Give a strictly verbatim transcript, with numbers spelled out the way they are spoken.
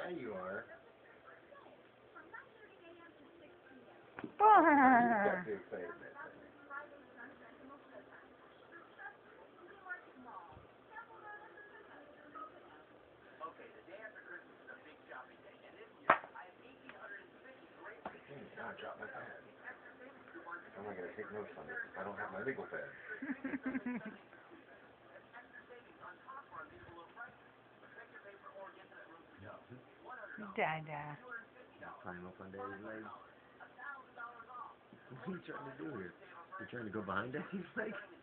Yeah, you are. You Bah. got too excited in that thing. Hmm, I dropped my pad. I'm not going to take notes on this if I don't have my legal pad. Dada. Climb up on Daddy's leg. What are you trying to do here? You trying to go behind Daddy's leg?